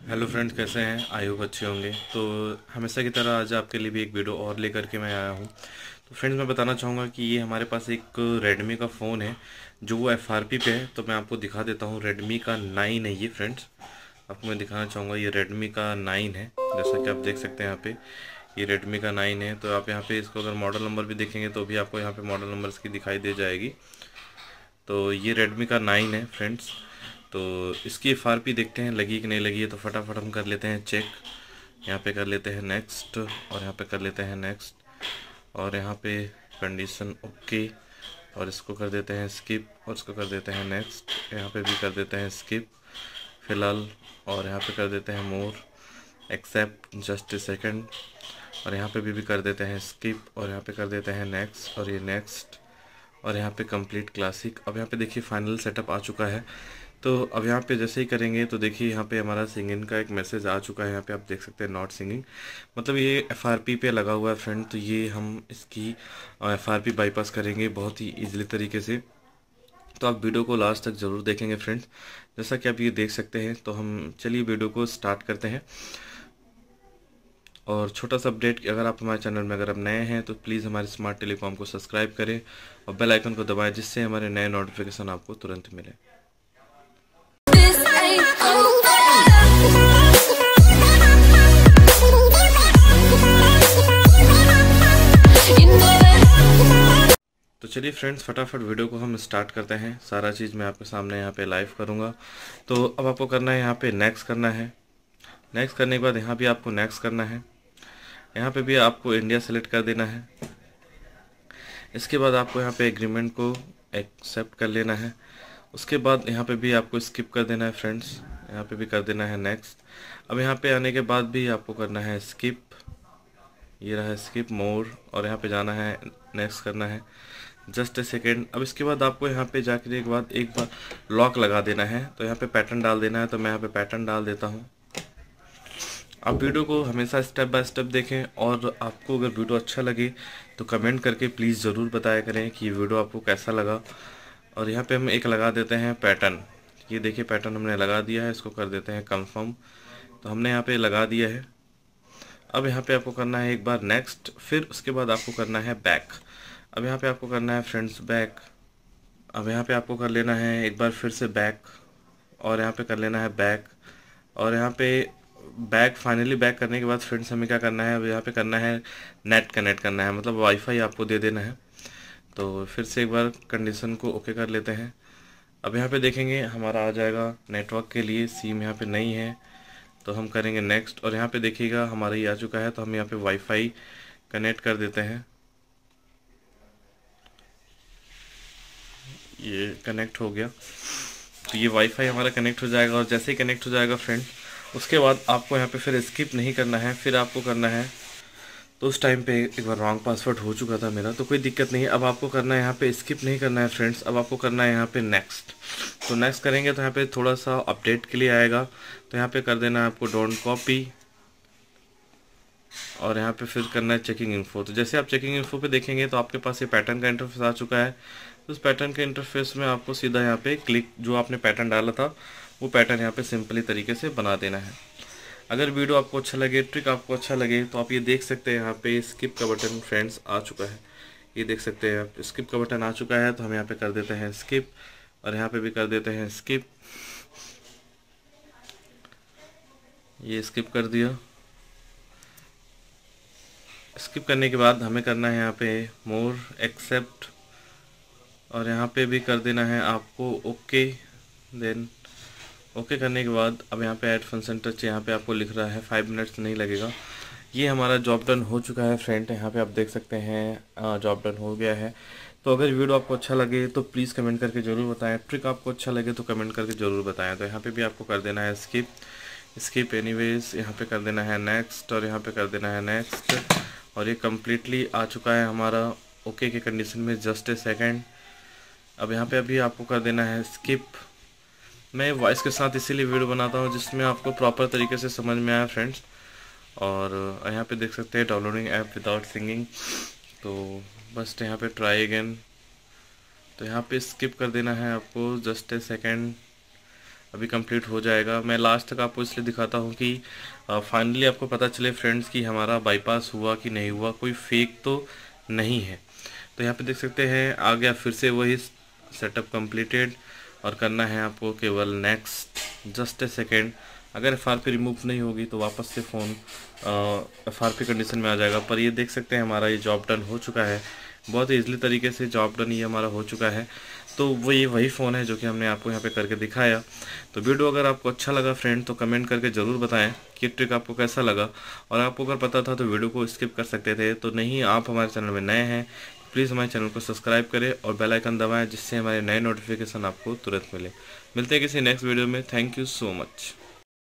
Hello friends, कैसे हैं? I hope अच्छे होंगे। तो हमेशा की तरह आज आपके लिए भी एक वीडियो और लेकर के मैं आया हूं। तो फ्रेंड्स, मैं बताना चाहूँगा कि ये हमारे पास एक रेडमी का फ़ोन है जो वो एफआरपी पे है। तो मैं आपको दिखा देता हूँ। रेडमी का 9 है ये फ्रेंड्स। आपको मैं दिखाना चाहूँगा, ये रेडमी का 9 है। जैसा कि आप देख सकते हैं यहाँ पे, ये रेडमी का 9 है। तो आप यहाँ पे इसको अगर मॉडल नंबर भी देखेंगे तो भी आपको यहाँ पे मॉडल नंबर इसकी दिखाई दे जाएगी। तो ये रेडमी का 9 है फ्रेंड्स। तो इसकी एफआरपी देखते हैं लगी कि नहीं लगी है। तो फटाफट हम कर लेते हैं चेक। यहाँ पे कर लेते हैं नेक्स्ट, और यहाँ पे कर लेते हैं नेक्स्ट, और यहाँ पे कंडीशन ओके, और इसको कर देते हैं स्किप, और इसको कर देते हैं नेक्स्ट। यहाँ पे भी कर देते हैं स्किप फिलहाल, और यहाँ पे कर देते हैं more, accept, just a second, और यहाँ पे भी कर देते हैं स्किप, और यहाँ पे कर देते हैं नेक्स्ट, और ये नेक्स्ट, और यहाँ पे कंप्लीट क्लासिक। अब यहाँ पे देखिए फाइनल सेटअप आ चुका है। तो अब यहाँ पे जैसे ही करेंगे तो देखिए यहाँ पे हमारा सिंगिंग का एक मैसेज आ चुका है। यहाँ पे आप देख सकते हैं नॉट सिंगिंग, मतलब ये एफआरपी पे लगा हुआ है फ्रेंड। तो ये हम इसकी एफआरपी बाईपास करेंगे बहुत ही ईजिली तरीके से। तो आप वीडियो को लास्ट तक ज़रूर देखेंगे फ्रेंड्स। जैसा कि आप ये देख सकते हैं, तो हम चलिए वीडियो को स्टार्ट करते हैं। और छोटा सा अपडेट, अगर आप हमारे चैनल में अगर आप नए हैं तो प्लीज़ हमारे स्मार्ट टेलीकॉम को सब्सक्राइब करें और बेल आइकन को दबाएं, जिससे हमारे नए नोटिफिकेशन आपको तुरंत मिले। तो चलिए फ्रेंड्स, फटाफट वीडियो को हम स्टार्ट करते हैं। सारा चीज़ मैं आपके सामने यहाँ पे लाइव करूँगा। तो अब आपको करना है यहाँ पे नेक्स्ट करना है। नेक्स्ट करने के बाद यहाँ भी आपको नेक्स्ट करना है। यहाँ पे भी आपको इंडिया सेलेक्ट कर देना है। इसके बाद आपको यहाँ पे एग्रीमेंट को एक्सेप्ट कर लेना है। उसके बाद यहाँ पे भी आपको स्किप कर देना है फ्रेंड्स। यहाँ पे भी कर देना है नेक्स्ट। अब यहाँ पे आने के बाद भी आपको करना है स्किप, ये रहा स्किप, मोर, और यहाँ पे जाना है नेक्स्ट करना है, जस्ट ए सेकेंड। अब इसके बाद आपको यहाँ पे जाकर के बाद एक बार लॉक लगा देना है। तो यहाँ पे पैटर्न डाल देना है। तो मैं यहाँ पे पैटर्न डाल देता हूँ। आप वीडियो को हमेशा स्टेप बाय स्टेप देखें, और आपको अगर वीडियो अच्छा लगे तो कमेंट करके प्लीज़ ज़रूर बताया करें कि ये वीडियो आपको कैसा लगा। और यहाँ पे हम एक लगा देते हैं पैटर्न। ये देखिए पैटर्न हमने लगा दिया है। इसको कर देते हैं कंफर्म। तो हमने यहाँ पे लगा दिया है। अब यहाँ पे आपको करना है एक बार नेक्स्ट, फिर उसके बाद आपको करना है बैक। अब यहाँ पे आपको करना है फ्रेंड्स बैक। अब यहाँ पे आपको कर लेना है एक बार फिर से बैक, और यहाँ पे कर लेना है बैक, और यहाँ पे बैक। फाइनली बैक करने के बाद फ्रेंड्स हमें क्या करना है, अब यहाँ पे करना है नेट कनेक्ट करना है, मतलब वाईफाई आपको दे देना है। तो फिर से एक बार कंडीशन को ओके कर लेते हैं। अब यहाँ पे देखेंगे हमारा आ जाएगा नेटवर्क के लिए, सिम यहाँ पे नहीं है तो हम करेंगे नेक्स्ट। और यहाँ पे देखिएगा हमारा ये आ चुका है। तो हम यहाँ पे वाईफाई कनेक्ट कर देते हैं। ये कनेक्ट हो गया। तो ये वाईफाई हमारा कनेक्ट हो जाएगा, और जैसे ही कनेक्ट हो जाएगा फ्रेंड, उसके बाद आपको यहाँ पे फिर स्किप नहीं करना है। फिर आपको करना है, तो उस टाइम पे एक बार रॉन्ग पासवर्ड हो चुका था मेरा, तो कोई दिक्कत नहीं है। अब आपको करना है यहाँ पे स्किप नहीं करना है फ्रेंड्स। अब आपको करना है यहाँ पे नेक्स्ट। तो नेक्स्ट करेंगे तो यहाँ पे थोड़ा सा अपडेट के लिए आएगा। तो यहाँ पे कर देना है आपको डोंट कॉपी, और यहाँ पे फिर करना है चेकिंग इन्फो। तो जैसे आप चेकिंग इन्फो पे देखेंगे तो आपके पास ये पैटर्न का इंटरफेस आ चुका है। तो उस पैटर्न के इंटरफेस में आपको सीधा यहाँ पे क्लिक, जो आपने पैटर्न डाला था वो पैटर्न यहाँ पे सिंपली तरीके से बना देना है। अगर वीडियो आपको अच्छा लगे, ट्रिक आपको अच्छा लगे, तो आप ये देख सकते हैं यहाँ पे स्किप का बटन फ्रेंड्स आ चुका है। ये देख सकते हैं आप, स्किप का बटन आ चुका है। तो हम यहाँ पे कर देते हैं स्किप, और यहाँ पे भी कर देते हैं स्किप। ये स्किप कर दिया। स्किप करने के बाद हमें करना है यहाँ पे मोर, एक्सेप्ट, और यहाँ पे भी कर देना है आपको ओके। देन ओके करने के बाद अब यहाँ पे ऐड फंक्शन टच, यहाँ पे आपको लिख रहा है 5 मिनट्स नहीं लगेगा। ये हमारा जॉब डन हो चुका है फ्रेंड। यहाँ पे आप देख सकते हैं जॉब डन हो गया है। तो अगर वीडियो आपको अच्छा लगे तो प्लीज़ कमेंट करके ज़रूर बताएं। ट्रिक आपको अच्छा लगे तो कमेंट करके ज़रूर बताएं। तो यहाँ पे भी आपको कर देना है स्किप, स्किप एनीवेज, यहाँ पे कर देना है नेक्स्ट, और यहाँ पे कर देना है नेक्स्ट। और ये कम्प्लीटली आ चुका है हमारा ओके के कंडीशन में, जस्ट ए सेकेंड। अब यहाँ पे अभी आपको कर देना है स्किप। मैं वॉइस के साथ इसीलिए वीडियो बनाता हूँ जिसमें आपको प्रॉपर तरीके से समझ में आया फ्रेंड्स। और यहाँ पे देख सकते हैं डाउनलोडिंग ऐप विदाउट सिंगिंग। तो बस यहाँ पे ट्राई अगेन। तो यहाँ पे स्किप कर देना है आपको, जस्ट ए सेकेंड। अभी कंप्लीट हो जाएगा। मैं लास्ट तक आपको इसलिए दिखाता हूँ कि फाइनली आपको पता चले फ्रेंड्स कि हमारा बाईपास हुआ कि नहीं हुआ, कोई फेक तो नहीं है। तो यहाँ पे देख सकते हैं आ गया फिर से वही सेटअप कंप्लीटेड, और करना है आपको केवल नेक्स्ट। Just a second. अगर FRP रिमूव नहीं होगी तो वापस से फ़ोन FRP कंडीशन में आ जाएगा। पर ये देख सकते हैं हमारा ये जॉब डन हो चुका है, बहुत ही ईजिली तरीके से जॉब डन ये हमारा हो चुका है। तो वो ये वही फ़ोन है जो कि हमने आपको यहाँ पे करके दिखाया। तो वीडियो अगर आपको अच्छा लगा फ्रेंड तो कमेंट करके ज़रूर बताएं कि ट्रिक आपको कैसा लगा। और आपको अगर पता था तो वीडियो को स्किप कर सकते थे। तो नहीं, आप हमारे चैनल में नए हैं, प्लीज़ हमारे चैनल को सब्सक्राइब करें और बेल आइकन दबाएं, जिससे हमारे नए नोटिफिकेशन आपको तुरंत मिले। मिलते हैं किसी नेक्स्ट वीडियो में। Thank you so much.